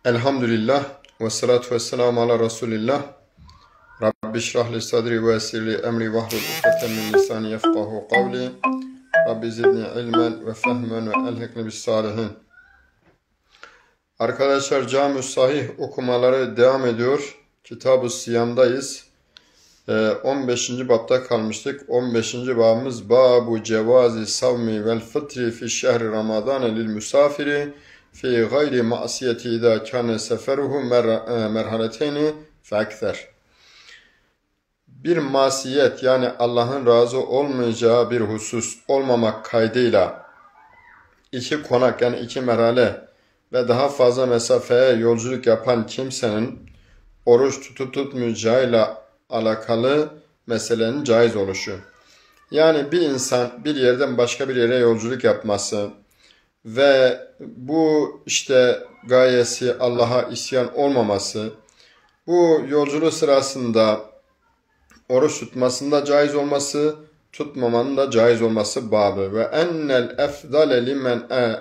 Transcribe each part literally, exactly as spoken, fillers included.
Elhamdülillah ve salatu ve selamu ala Resulillah. Rabbi şrah li sadri ve yessirli emri ve hlul ukdeten min lisani yefkahu kavli. Rabbi zidni ilmen ve fehmen ve elhikni bis salihin. Arkadaşlar Cami-ü Sahih okumaları devam ediyor. Kitab-ı Siyam'dayız. on beşinci babda kalmıştık. on beşinci babımız Babu cevazi savmi vel fıtri fi şehri Ramazan lil musafiri fi gayri ma'siyeti idâ kâne seferuhu merhaleteyni fe ekser. Bir masiyet, yani Allah'ın razı olmayacağı bir husus olmamak kaydıyla iki konak, yani iki merhale ve daha fazla mesafeye yolculuk yapan kimsenin oruç tutup tutmayacağıyla alakalı meselenin caiz oluşu. Yani bir insan bir yerden başka bir yere yolculuk yapması ve bu işte gayesi Allah'a isyan olmaması, bu yolculuk sırasında oruç tutmasında caiz olması, tutmamanın da caiz olması babı. Ve ennel efdale limen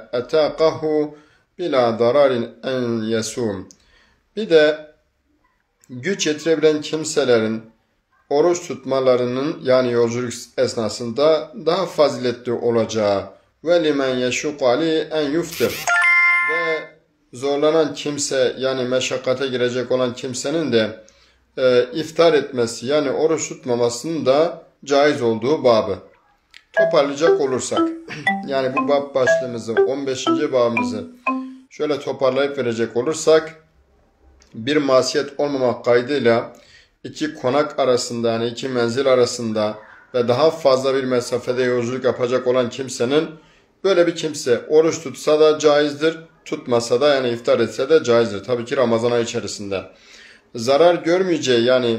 etaqahu bila dararin en yesum. Bir de güç yetirebilen kimselerin oruç tutmalarının, yani yolculuk esnasında daha faziletli olacağı ve limen yeşuk ali en yuftir. Ve zorlanan kimse, yani meşakkate girecek olan kimsenin de e, iftar etmesi, yani oruç tutmamasının da caiz olduğu babı. Toparlayacak olursak, yani bu bab başlığımızı, on beşinci babımızı şöyle toparlayıp verecek olursak, bir masiyet olmamak kaydıyla iki konak arasında, yani iki menzil arasında ve daha fazla bir mesafede yolculuk yapacak olan kimsenin, böyle bir kimse oruç tutsa da caizdir, tutmasa da, yani iftar etse de caizdir. Tabii ki Ramazan ayı içerisinde. Zarar görmeyeceği, yani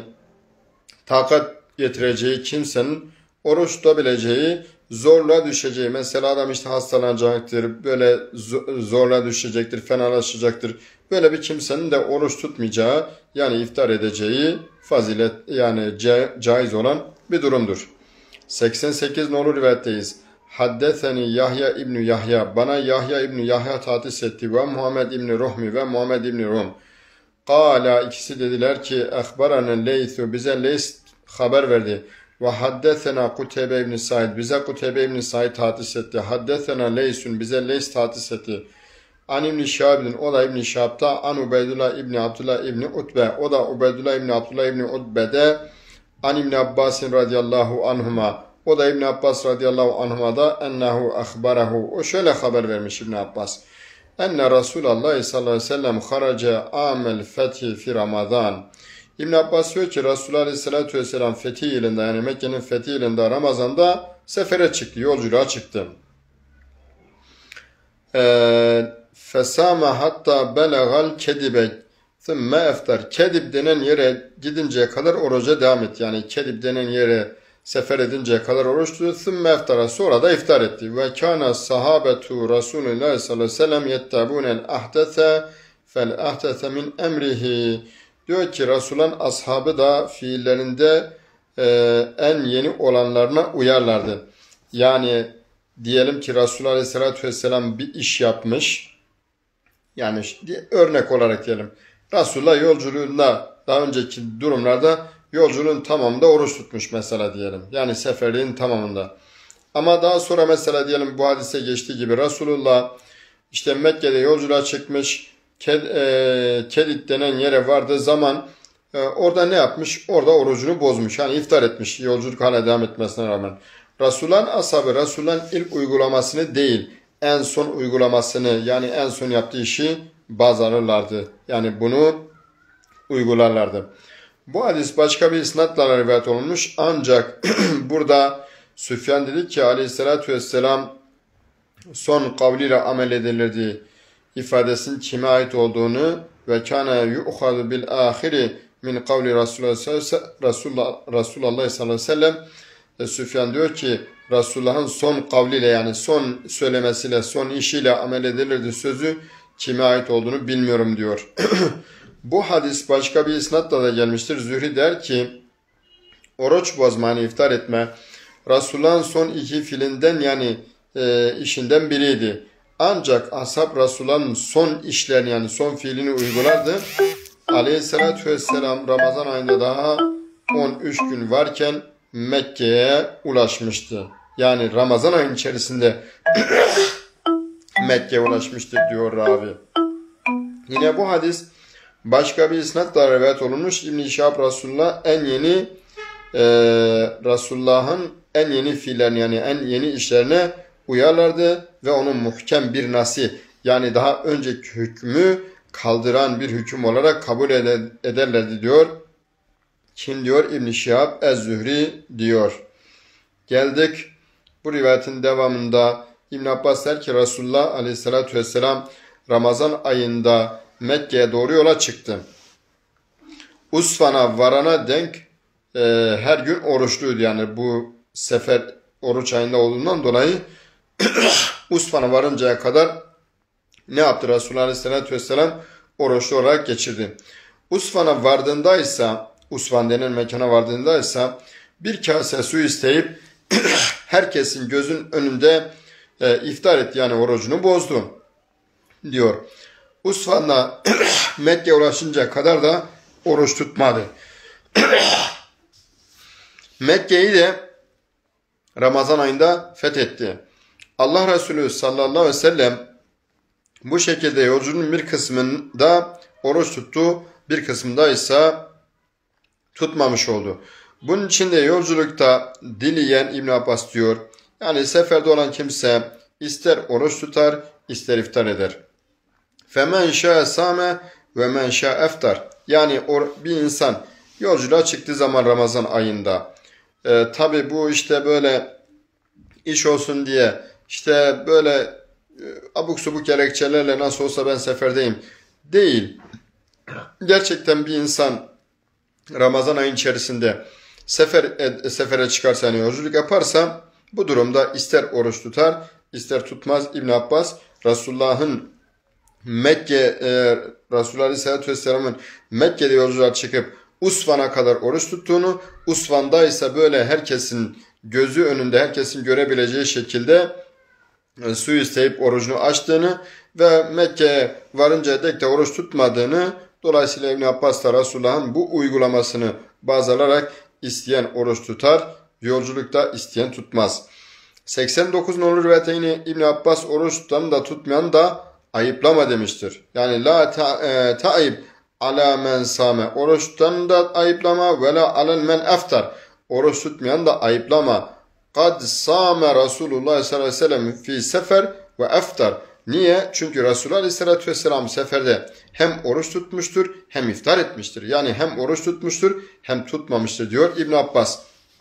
takat getireceği kimsenin oruç tutabileceği, zorla düşeceği, mesela adam işte hastalanacaktır, böyle zorla düşecektir, fenalaşacaktır. Böyle bir kimsenin de oruç tutmayacağı, yani iftar edeceği fazilet, yani caiz olan bir durumdur. seksen sekiz nolu rivayetteyiz. Haddeseni Yahya İbni Yahya, bana Yahya İbni Yahya tahsis etti ve Muhammed İbni Ruhmi ve Muhammed İbni Rum. Kâlâ, ikisi dediler ki, ehbaranen Leythu, bize Leys haber verdi. Ve haddesena Kuteybe İbni Said, bize Kuteybe İbni Said tahsis etti. Haddesena Leysun, bize Leys tahsis etti. An İbni Şahab'ın, o da İbni Şahab'da, an Ubeydullah İbni Abdullah İbni Utbe, o da Ubeydullah İbni Abdullah İbni Utbe'de, an İbni Abbas'ın radıyallahu anhuma, o da İbni Abbas radıyallahu anhuma da ennehu ahbarahu, o şöyle haber vermiş İbni Abbas. Enne Resulallah sallallahu aleyhi ve sellem haraca amel fethi fi Ramazan. İbn Abbas diyor ki Resulullah aleyhissalatü vesselam fethi yılında, yani Mekke'nin fethi yılında Ramazan'da sefere çıktı, yolculuğa çıktı. Fesame hatta belagal kedibe thumma eftar. Kedib denen yere gidinceye kadar oruca devam etti. Yani Kedib denen yere sefer edinceye kadar oruç tuttu. Thumma eftara, sonra da iftar etti. Ve kana sahabetu Resulullah sallallahu aleyhi ve sellem yettabunel ahdese fel ahdese min emrihi. Diyor ki Resulullah'ın ashabı da fiillerinde e, en yeni olanlarına uyarlardı. Yani diyelim ki Resulullah aleyhissalatü vesselam bir iş yapmış. Yani örnek olarak diyelim. Resulullah yolculuğunda, daha önceki durumlarda yolculuğun tamamında oruç tutmuş mesela diyelim. Yani seferliğin tamamında. Ama daha sonra mesela diyelim bu hadise geçtiği gibi Resulullah işte Mekke'de yolculuğa çıkmış. Ked, e, Kedid denen yere vardığı zaman e, orada ne yapmış? Orada orucunu bozmuş. Yani iftar etmiş yolculuk hala devam etmesine rağmen. Resulullah'ın ashabı Resulullah'ın ilk uygulamasını değil, en son uygulamasını, yani en son yaptığı işi baz alırlardı. Yani bunu uygularlardı. Bu hadis başka bir isnatla rivayet olunmuş. Ancak burada Süfyan dedi ki aleyhissalatü vesselam son kavliyle amel edilirdi ifadesinin kime ait olduğunu ve kana yu'khadu bil ahiri min kavli Resulullah sallallahu aleyhi ve sellem, Süfyan diyor ki Resulullah'ın son kavliyle, yani son söylemesiyle, son işiyle amel edilirdi sözü kime ait olduğunu bilmiyorum diyor. Bu hadis başka bir isnatla da gelmiştir. Zühri der ki oruç bozma, yani iftar etme Resulullah'ın son iki fiilinden, yani e, işinden biriydi. Ancak ashab Resulullah'ın son işlerini yani son fiilini uygulardı. Aleyhissalatü vesselam Ramazan ayında daha on üç gün varken Mekke'ye ulaşmıştı. Yani Ramazan ayının içerisinde Mekke'ye ulaşmıştır diyor ravi. Yine bu hadis başka bir isnatla rivayet olunmuş. İbn-i Şihab Resulullah en yeni e, Resulullah'ın en yeni fiillerini yani en yeni işlerine uyarlardı ve onun muhkem bir nasi yani daha önceki hükmü kaldıran bir hüküm olarak kabul ederlerdi diyor. Kim diyor? İbn-i Şihab Ez-Zühri diyor. Geldik bu rivayetin devamında İbn Abbas der ki Resulullah aleyhissalatü vesselam Ramazan ayında Mekke'ye doğru yola çıktı. Usfan'a varana denk e, her gün oruçluydu. Yani bu sefer oruç ayında olduğundan dolayı Usfan'a varıncaya kadar ne yaptı Resulullah aleyhissalatü vesselam? Oruçlu olarak geçirdi. Usfan'a vardığındaysa, Usfan denen mekana vardığındaysa bir kase su isteyip herkesin gözün önünde e, iftar etti. Yani orucunu bozdu diyor. Usfan'la Mekke'ye ulaşıncaya kadar da oruç tutmadı. Mekke'yi de Ramazan ayında fethetti. Allah Resulü sallallahu aleyhi ve sellem bu şekilde yolculuğun bir kısmında oruç tuttu, bir kısmında ise tutmamış oldu. Bunun için de yolculukta dileyen İbn Abbas diyor. Yani seferde olan kimse ister oruç tutar, ister iftar eder. Femen şâ sâme ve men şâ eftar. Yani bir insan yolculuğa çıktığı zaman Ramazan ayında e, tabi bu işte böyle iş olsun diye işte böyle e, abuk subuk gerekçelerle nasıl olsa ben seferdeyim değil. Gerçekten bir insan Ramazan ayının içerisinde sefer e, sefere çıkarsa yani yolculuk yaparsa bu durumda ister oruç tutar ister tutmaz. İbn Abbas Resulullah'ın Mekke e, Resulullah Aleyhisselatü Vesselam'ın Mekke'de yolculuğa çıkıp Usfan'a kadar oruç tuttuğunu, Usfan'da ise böyle herkesin gözü önünde herkesin görebileceği şekilde e, su isteyip orucunu açtığını ve Mekke'ye varıncaya dek de oruç tutmadığını, dolayısıyla İbn Abbas da Resulullah'ın bu uygulamasını baz alarak isteyen oruç tutar, yolculukta isteyen tutmaz. seksen dokuz nolu rivayette yine İbn Abbas oruç tutanı da tutmayan da ayıplama demiştir. Yani la ta'ib ala men same. Oruç tutanı da ayıplama ve la alel men eftar. Oruç tutmayan da ayıplama. Kad same Resulullah sallallahu aleyhi ve sellem fi sefer ve eftar. Niye? Çünkü Resulullah aleyhissalatü vesselam seferde hem oruç tutmuştur hem iftar etmiştir. Yani hem oruç tutmuştur hem tutmamıştır diyor İbn Abbas.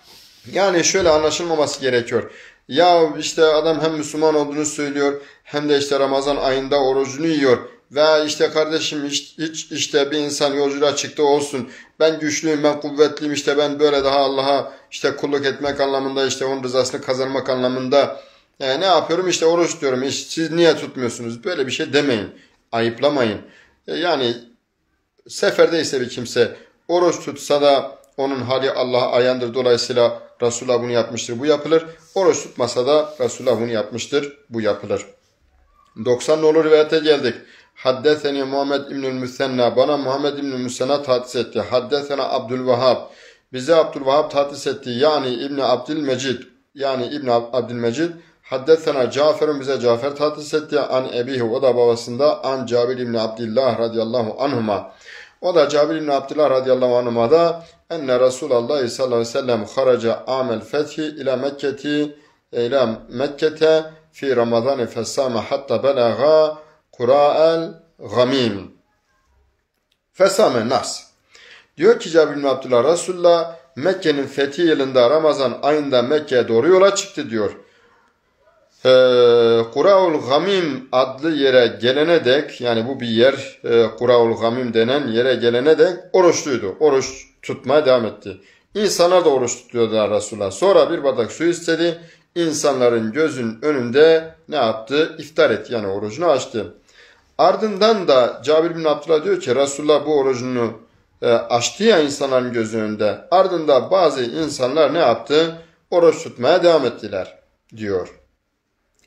Yani şöyle anlaşılmaması gerekiyor. Ya işte adam hem Müslüman olduğunu söylüyor hem de işte Ramazan ayında orucunu yiyor. Veya işte kardeşim hiç, hiç işte bir insan yolculuğa çıktı olsun. Ben güçlüyüm, ben kuvvetliyim, işte ben böyle daha Allah'a işte kulluk etmek anlamında, işte onun rızasını kazanmak anlamında e, ne yapıyorum? İşte oruç diyorum. İşte siz niye tutmuyorsunuz? Böyle bir şey demeyin. Ayıplamayın. E, yani seferdeyse bir kimse oruç tutsa da onun hali Allah'a ayandır. Dolayısıyla Resulullah bunu yapmıştır. Bu yapılır. Oruç tutmasa da Resulullah bunu yapmıştır. Bu yapılır. doksan nolu rivayete geldik. Haddeseni Muhammed İbnül Müsenna. Bana Muhammed İbnül Müsenna tahsis etti. Haddesena Abdülvehhab. Bize Abdülvehhab tahsis etti. Yani İbni Abdülmecid. Yani İbni Abdülmecid. Haddesena Cafer'ın bize Cafer tahsis etti. An ebihi. O da babasında. An Cabir İbni Abdillah radıyallahu anhuma. O da Cabir İbni Abdillah radıyallahu anhuma da enne Resulullah sallallahu aleyhi ve sellem haraca amel fethi ila Mekke'ti ila Mekke'te fi Ramazan fesame hatta belaga Kura'el gamim. Fesame nas. Diyor ki Cabir bin Abdullah, Resulullah Mekke'nin fethi yılında Ramazan ayında Mekke'ye doğru yola çıktı diyor. Ee, Kura'ul gamim adlı yere gelene dek, yani bu bir yer, e, Kura'ul gamim denen yere gelene dek oruçluydu. Oruç tutmaya devam etti. İnsanlar da oruç tutuyorlar Resulullah. Sonra bir bardak su istedi. İnsanların gözünün önünde ne yaptı? İftar etti, yani orucunu açtı. Ardından da Cabir bin Abdullah diyor ki Resulullah bu orucunu e, açtı ya insanların gözünün önünde. Ardından bazı insanlar ne yaptı? Oruç tutmaya devam ettiler diyor.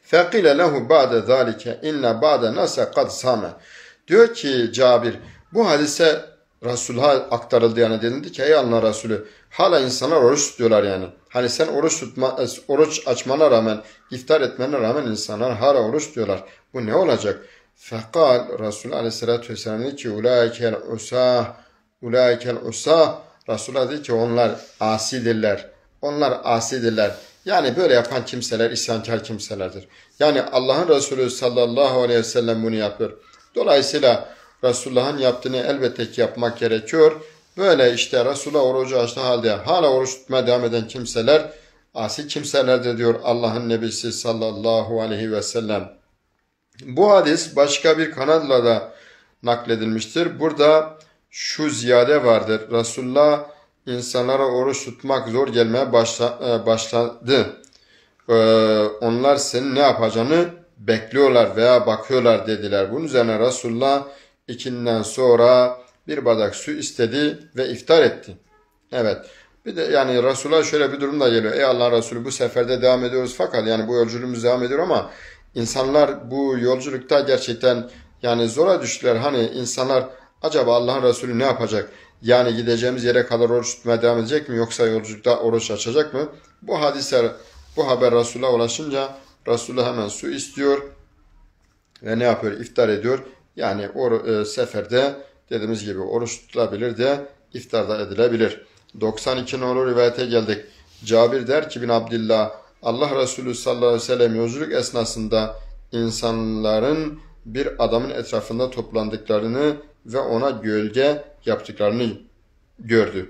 فَقِيلَ لَهُ بَعْدَ ذَٰلِكَ اِنَّ بَعْدَ نَاسَ قَدْ سَامَ. Diyor ki Cabir, bu hadise Resulullah'a aktarıldı, yani denildi ki ey Allah Resulü, hala insanlar oruç tutuyorlar yani. Hani sen oruç tutma, oruç açmana rağmen, iftar etmene rağmen insanlar hala oruç tutuyorlar. Bu ne olacak? Fekal Resulullah Aleyhisselatü Vesselam dedi ki ulaikel usah, ulaikel usah. Resulullah dedi ki onlar asidirler. Onlar asidirler. Yani böyle yapan kimseler isyankar kimselerdir. Yani Allah'ın Resulü sallallahu aleyhi ve sellem bunu yapıyor. Dolayısıyla Resulullah'ın yaptığını elbette ki yapmak gerekiyor. Böyle işte Resulullah orucu açtığı halde hala oruç tutmaya devam eden kimseler asi kimselerdir diyor Allah'ın Nebisi sallallahu aleyhi ve sellem. Bu hadis başka bir kanalda da nakledilmiştir. Burada şu ziyade vardır. Resulullah insanlara oruç tutmak zor gelmeye başla, başladı. Ee, onlar senin ne yapacağını bekliyorlar veya bakıyorlar dediler. Bunun üzerine Resulullah ikinden sonra bir bardak su istedi ve iftar etti. Evet. Bir de yani Resulullah şöyle bir durumda geliyor. Ey Allah Resulü, bu seferde devam ediyoruz fakat yani bu yolculuğumuz devam ediyor ama insanlar bu yolculukta gerçekten yani zora düştüler. Hani insanlar acaba Allah'ın Resulü ne yapacak? Yani gideceğimiz yere kadar oruç tutmaya devam edecek mi yoksa yolculukta oruç açacak mı? Bu hadisler, bu haber Resulullah'a ulaşınca Resulullah hemen su istiyor ve ne yapıyor? İftar ediyor. Yani o e, seferde dediğimiz gibi oruç tutulabilir de iftarda edilebilir. doksan iki numaralı rivayete geldik. Cabir der ki bin Abdillah, Allah Resulü sallallahu aleyhi ve sellem yolculuk esnasında insanların bir adamın etrafında toplandıklarını ve ona gölge yaptıklarını gördü.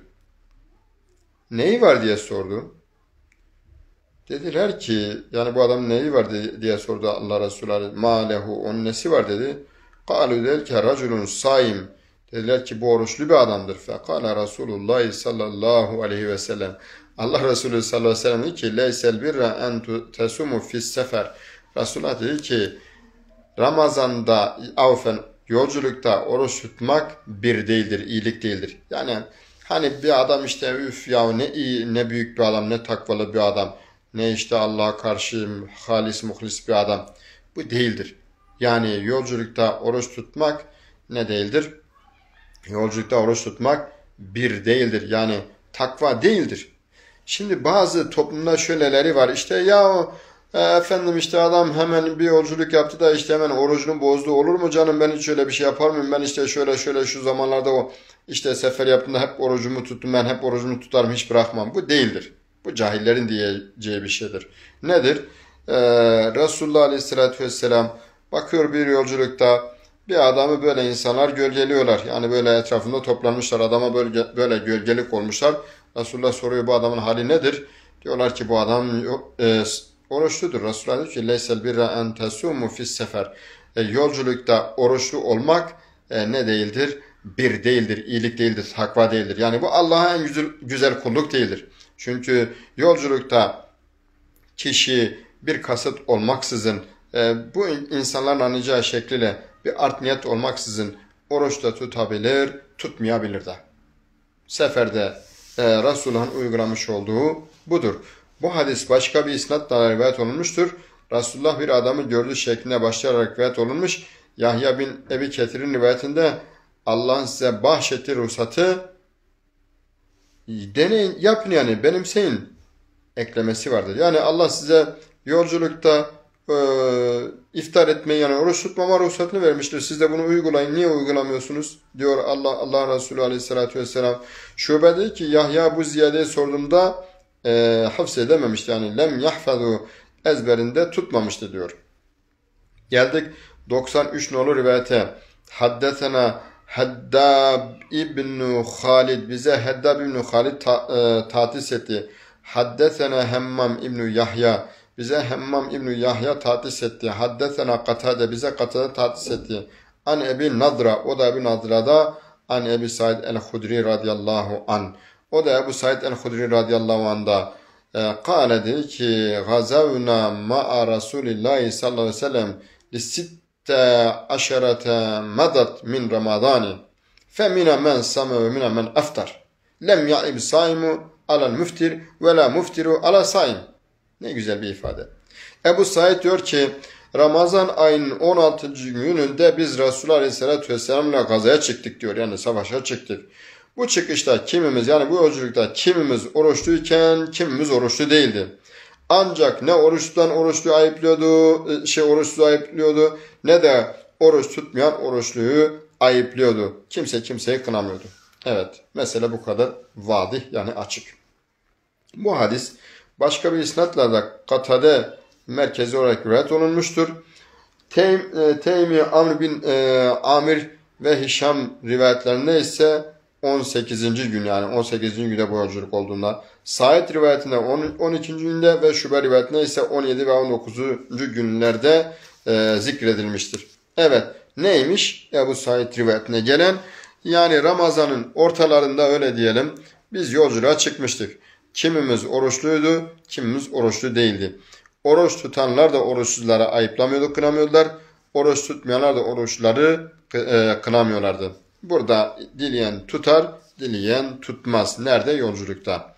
Neyi var diye sordu. Dediler ki yani bu adamın neyi var diye sordu Allah Resulü. Ma lehu, onun nesi var dedi. Kalu dediler ki raculun saim. Dediler ki bu oruçlu bir adamdır. Fekala Resulullah sallallahu aleyhi ve sellem. Allah Resulü sallallahu aleyhi ve sellem dedi ki leysel birra en tesumu fis sefer. Resulullah dedi ki Ramazan'da avfen yolculukta oruç tutmak bir değildir, iyilik değildir. Yani hani bir adam işte üf ya ne iyi, ne büyük bir adam, ne takvalı bir adam, ne işte Allah'a karşı halis muhlis bir adam. Bu değildir. Yani yolculukta oruç tutmak ne değildir? Yolculukta oruç tutmak bir değildir. Yani takva değildir. Şimdi bazı toplumda şöyleleri var. İşte ya e, efendim işte adam hemen bir yolculuk yaptı da işte hemen orucunu bozdu. Olur mu canım, ben hiç şöyle bir şey yapar mıyım? Ben işte şöyle şöyle şu zamanlarda o işte sefer yaptığımda hep orucumu tuttum. Ben hep orucumu tutarım, hiç bırakmam. Bu değildir. Bu cahillerin diyeceği bir şeydir. Nedir? Ee, Resulullah Aleyhisselatü Vesselam bakıyor bir yolculukta bir adamı böyle insanlar gölgeliyorlar. Yani böyle etrafında toplanmışlar. Adama böyle, böyle gölgelik olmuşlar. Resulullah soruyor bu adamın hali nedir? Diyorlar ki bu adam e, oruçludur. Resulullah diyor ki leysel birra en tesumu fis sefer. E, yolculukta oruçlu olmak e, ne değildir? Bir değildir, iyilik değildir, takva değildir. Yani bu Allah'a en güzel, güzel kulluk değildir. Çünkü yolculukta kişi bir kasıt olmaksızın e, bu insanların anlayacağı şekliyle bir art niyet olmaksızın oruç da tutabilir, tutmayabilir de. Seferde e, Resulullah'ın uygulamış olduğu budur. Bu hadis başka bir isnatla rivayet olunmuştur. Resulullah bir adamı gördüğü şeklinde başlayarak rivayet olunmuş. Yahya bin Ebi Ketir'in rivayetinde Allah'ın size bahşettiği ruhsatı deneyin, yapın yani benimseyin eklemesi vardır. Yani Allah size yolculukta e, iftar etmeyi yani oruç tutmama ruhsatını vermiştir. Siz de bunu uygulayın. Niye uygulamıyorsunuz? Diyor Allah Allah Resulü Aleyhisselatü Vesselam. Şube dedi ki Yahya bu ziyadeyi sorduğumda e, hafzedememişti. Yani lem yahfazu ezberinde tutmamıştı diyor. Geldik doksan üç nolu rivayete. Haddetena Haddab İbn Halid, bize Haddab İbn Halid ta, e, tatis etti. Haddesena Hemmam İbn Yahya, bize Hemmam İbn Yahya tatis etti. Haddesena Katade, bize Katade tatis etti. An Ebi Nadra, o da Ebi Nadra'da An Ebi Said el-Hudri radıyallahu an. O da Ebu Said el-Hudri radıyallahu an'da e, kâle dedi ki gazavna ma'a Resulillahi sallallahu aleyhi ve sellem li sitte aşerete medat min Ramadani femine men same ve mine men aftar lem ya'ib saimu alel müftir ve la müftiru ala saim. Ne güzel bir ifade. Ebu Said diyor ki Ramazan ayının on altıncı gününde biz Resulullah Aleyhisselatü Vesselam'la gazaya çıktık diyor. Yani savaşa çıktık. Bu çıkışta kimimiz yani bu yolculukta kimimiz oruçluyken kimimiz oruçlu değildi. Ancak ne oruç tutan oruçluyu ayıplıyordu, şey oruçluyu ayıplıyordu ne de oruç tutmayan oruçluyu ayıplıyordu. Kimse kimseyi kınamıyordu. Evet, mesele bu kadar vadih yani açık. Bu hadis başka bir isnatla da Katade merkezi olarak rivayet olunmuştur. Teym, e, Teymi Amr bin e, Amir ve Hişam rivayetlerinde ise on sekizinci gün yani on sekizinci günde bu yolculuk olduğunda, Said rivayetinde on ikinci günde ve Şube rivayetinde ise on yedi ve on dokuzuncu günlerde e, zikredilmiştir. Evet, neymiş Ebu Said rivayetine gelen? Yani Ramazan'ın ortalarında öyle diyelim biz yolculuğa çıkmıştık. Kimimiz oruçluydu, kimimiz oruçlu değildi. Oruç tutanlar da oruçsuzlara ayıplamıyordu, kınamıyordular. Oruç tutmayanlar da oruçları e, kınamıyorlardı. Burada dileyen tutar, dileyen tutmaz. Nerede? Yolculukta.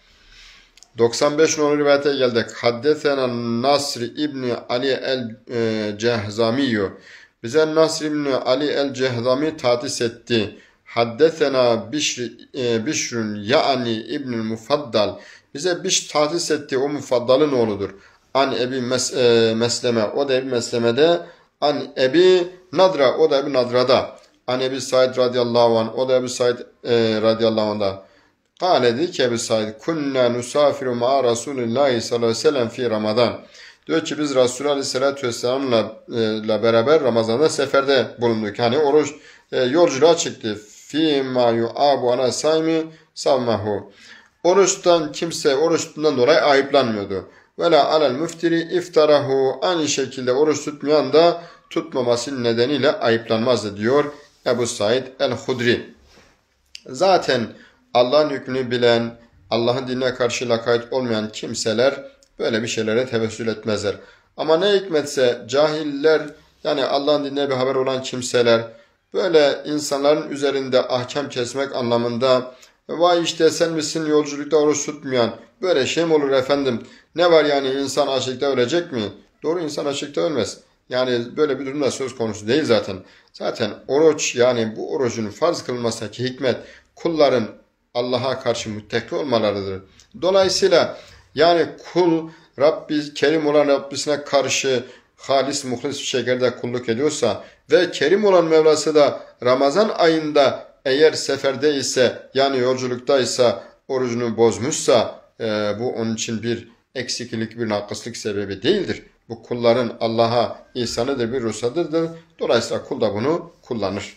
doksan beş numaralı rivayete geldik. Haddesena Nasr İbni Ali el-Cehzamiyyü. Bize Nasr İbni Ali el-Cehzami tahsis etti. Haddesena Bişr, e, Bişrun yani İbnül Mufaddal. Bize Bişr tahsis etti. O Mufaddal'ın oğludur. An Ebi mes, e, Mesleme. O da Ebi Mesleme'de. An Ebi Nadra. O da Ebi Nadra'da. An Ebi Said radıyallahu anh. O da Ebi Said e, radıyallahu anh'da. Kâle dedi ki Ebu Said, kunna nusafiru ma'a Resulillahi sallallahu aleyhi ve sellem fi Ramazan. Diyor ki biz Resulullah aleyhissalatü vesselam'la e, beraber Ramazan'da seferde bulunduk. Yani oruç e, yolculuğa çıktı. Fi ma yu'abu ana saymi savmahu. Oruçtan kimse oruçtan dolayı ayıplanmıyordu. Ve la alel müftiri iftarahu. Aynı şekilde oruç tutmayan da tutmaması nedeniyle ayıplanmazdı diyor Ebu Said el-Hudri. Zaten Allah'ın hükmünü bilen, Allah'ın dinine karşı lakayt olmayan kimseler böyle bir şeylere tevessül etmezler. Ama ne hikmetse cahiller yani Allah'ın dinine bir haber olan kimseler böyle insanların üzerinde ahkam kesmek anlamında vay işte sen misin yolculukta oruç tutmayan böyle şey mi olur efendim? Ne var yani insan açlıkta ölecek mi? Doğru insan açlıkta ölmez. Yani böyle bir durumda söz konusu değil zaten. Zaten oruç yani bu orucun farz kılınmasındaki hikmet kulların Allah'a karşı müttaki olmalarıdır. Dolayısıyla yani kul Rabbi Kerim olan Rabbisine karşı halis muhlis bir şekilde kulluk ediyorsa ve Kerim olan Mevlası da Ramazan ayında eğer seferde ise yani yolculuktaysa orucunu bozmuşsa e, bu onun için bir eksiklik bir nakıslık sebebi değildir. Bu kulların Allah'a ihsanıdır bir ruhsatıdır. Dolayısıyla kul da bunu kullanır.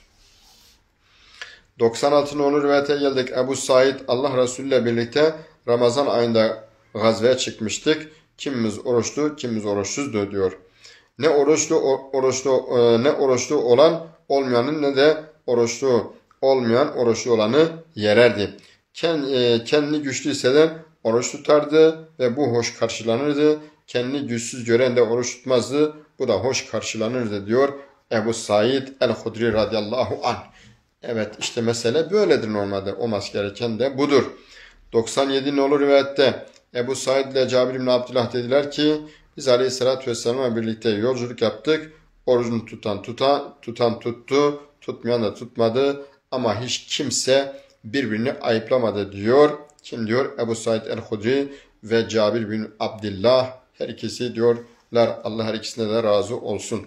doksan altı numaralı rivayete geldik. Ebu Said Allah Resulü ile birlikte Ramazan ayında gazveye çıkmıştık. Kimimiz oruçlu, kimimiz oruçsuzdu diyor. Ne oruçlu oruçlu ne oruçlu olan olmayanın ne de oruçlu olmayan oruçlu olanı yererdi. Kendini güçlü hisseden oruç tutardı ve bu hoş karşılanırdı. Kendini güçsüz gören de oruç tutmazdı. Bu da hoş karşılanırdı diyor Ebu Said el-Hudri radıyallahu anh. Evet işte mesele böyledir normalde. Olması gereken de budur. doksan yedi nolu rivayette Ebu Said ile Cabir bin Abdullah dediler ki biz aleyhissalatü vesselam'la birlikte yolculuk yaptık. Orucunu tutan tutan, tutan tuttu, tutmayan da tutmadı. Ama hiç kimse birbirini ayıplamadı diyor. Kim diyor? Ebu Said el-Hudri ve Cabir bin Abdullah. Her ikisi diyorlar Allah her ikisine de razı olsun.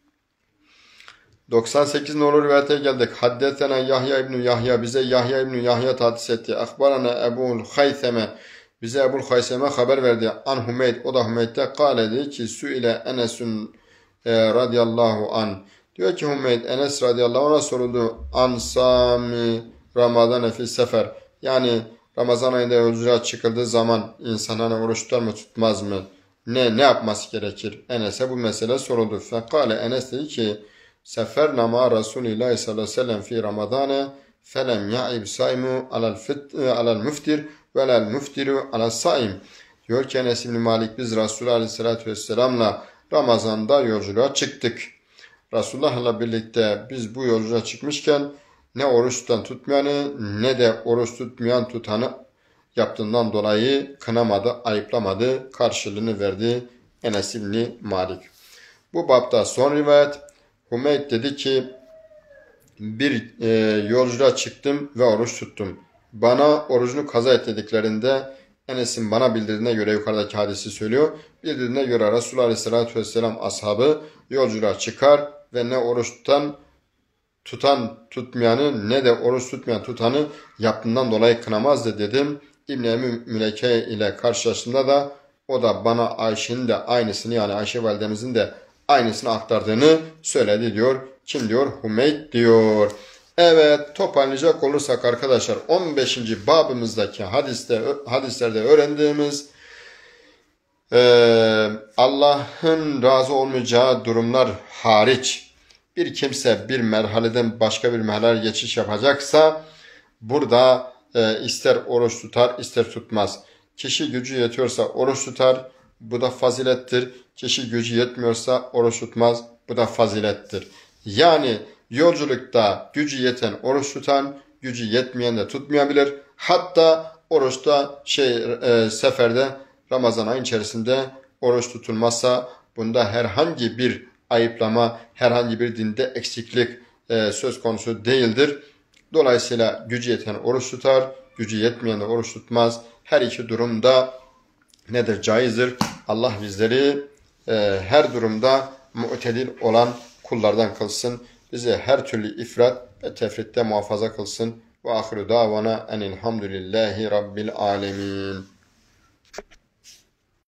doksan sekiz nolu rivayete geldik. Haddetena Yahya İbni Yahya bize Yahya İbni Yahya tahsis etti. Akbarana Ebu'l Hayseme bize Ebu'l Hayseme haber verdi. An Hümeyd o da Hümeyd'de kâle dedi ki su ile Enes'ün e, radıyallahu an. Diyor ki Hümeyd Enes radıyallahu anh'a soruldu. An sami Ramazan fi sefer. Yani Ramazan ayında yolculuğa çıkıldığı zaman insan hani oruç tutar mı tutmaz mı? Ne ne yapması gerekir? Enes'e bu mesele soruldu. Fekale Enes dedi ki sefer nama Resulullah sallallahu aleyhi ve sellem fi Ramazane felem ya'ib saimu alel müftir ve lel müftiru alel saim. Diyor ki Enes İbni Malik biz Resulullah aleyhissalatü vesselam'la Ramazan'da yolculuğa çıktık. Resulullah'la birlikte biz bu yolculuğa çıkmışken ne oruç tutan tutmayanı ne de oruç tutmayan tutanı yaptığından dolayı kınamadı, ayıplamadı, karşılığını verdi Enes İbni Malik. Bu babda son rivayet, Hümeyd dedi ki bir e, yolculuğa çıktım ve oruç tuttum. Bana orucunu kaza et dediklerinde Enes'in bana bildirdiğine göre yukarıdaki hadisi söylüyor. Bildirdiğine göre Resulullah Aleyhisselatü Vesselam ashabı yolculuğa çıkar ve ne oruç tutan tutan tutmayanı ne de oruç tutmayan tutanı yaptığından dolayı kınamazdı dedim. İbn-i Ebi Müleke ile karşılaştığımda da o da bana Ayşe'nin de aynısını, yani Ayşe validemizin de aynısını aktardığını söyledi diyor. Kim diyor? Hümeyd diyor. Evet, toparlayacak olursak arkadaşlar on beşinci babımızdaki hadiste, hadislerde öğrendiğimiz e, Allah'ın razı olmayacağı durumlar hariç bir kimse bir merhaleden başka bir merhaleye geçiş yapacaksa burada e, ister oruç tutar ister tutmaz. Kişi gücü yetiyorsa oruç tutar, bu da fazilettir. Kişi gücü yetmiyorsa oruç tutmaz, bu da fazilettir. Yani yolculukta gücü yeten oruç tutan, gücü yetmeyen de tutmayabilir. Hatta oruçta şey e, seferde Ramazan ayı içerisinde oruç tutulmazsa bunda herhangi bir ayıplama, herhangi bir dinde eksiklik e, söz konusu değildir. Dolayısıyla gücü yeten oruç tutar, gücü yetmeyen de oruç tutmaz. Her iki durumda nedir? Caizdir. Allah bizleri e, her durumda mu'tedil olan kullardan kılsın. Bizi her türlü ifrat ve tefritte muhafaza kılsın. Ve ahiru davana enilhamdülillahi rabbil alemin.